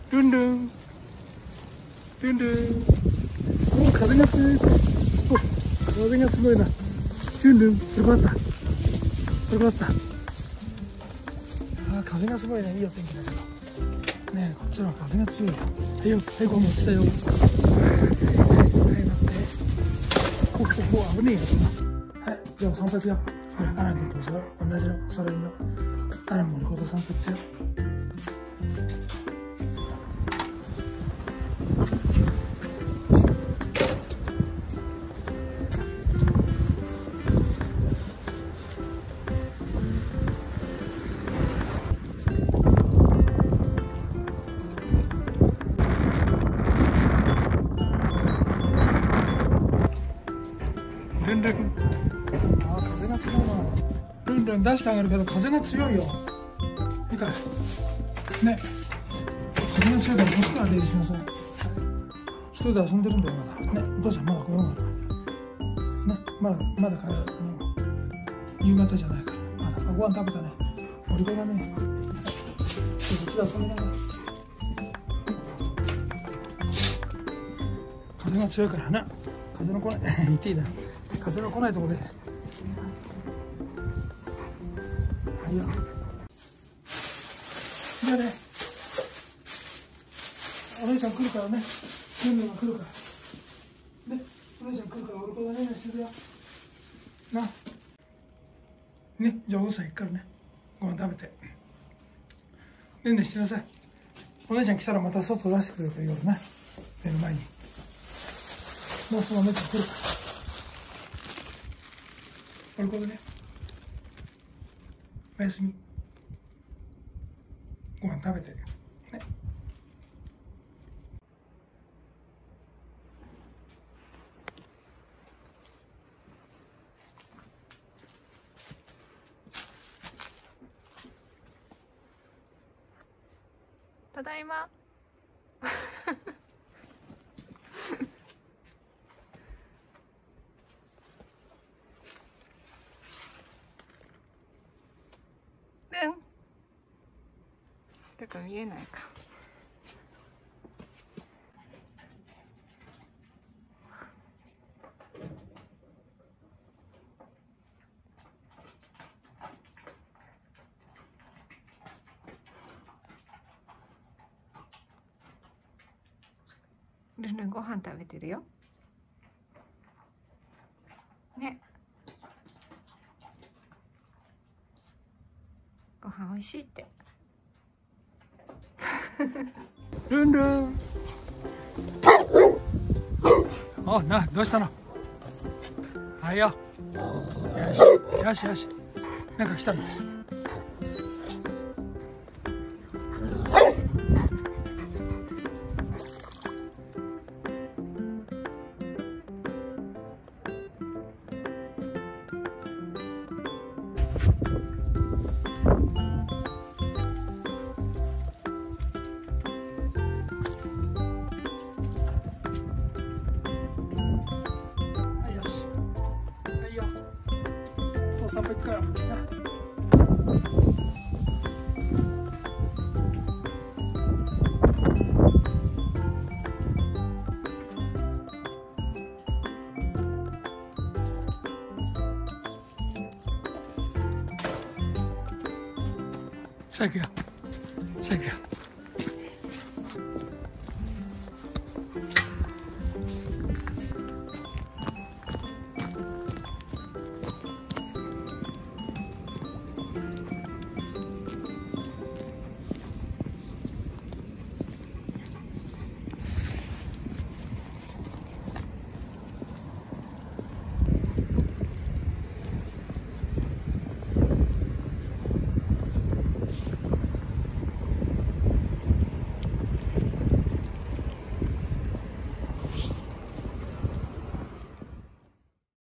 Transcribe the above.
ルンルンルンルン。お、風が強いぞ。お、風がすごいな。ルンルン、よかった。よかった。あ、風がすごいね。いいお天気だけど。ねえ、こっちは風が強いよ。はいよ、はい、ゴム落ちたよ。はい、待って。お、危ねえよ。はい、じゃあ散歩行くよ。ほら、アランと同じの、お揃いの。アランもリコード散歩行くよ。ルンルン。ああ、風がすごいな。ルンルン出してあげるけど風が強いよ。いいかいね。風が強いからこっちから出入りしなさい。一人で遊んでるんだよまだね。お父さんまだ来ようがね。まだ帰る。夕方じゃないからまだ。ご飯食べたね。お利口だね。こっちで遊びながら。風が強いからな。風の来ない言っていいな。風の来ないところで。はいよ。じゃあね、お姉ちゃん来るからね。ルンルンが来るからね。お姉ちゃん来るから俺このねしてるよな。ね、じゃあお父さん行くからね。ご飯食べてねんねしてなさい。お姉ちゃん来たらまた外出してくれるから夜な。目の前にもうそのお姉ちゃん来るから俺これね。おやすみ。ご飯食べてね。 ただいま。うん。てか見えないか。ルンルンご飯食べてるよ。ね。ご飯美味しいって。 ルンルン。お、どうしたの。はいよ。よしよしよし。なんか来たの。散歩行くからな。さあ行くよ。さあ行くよ。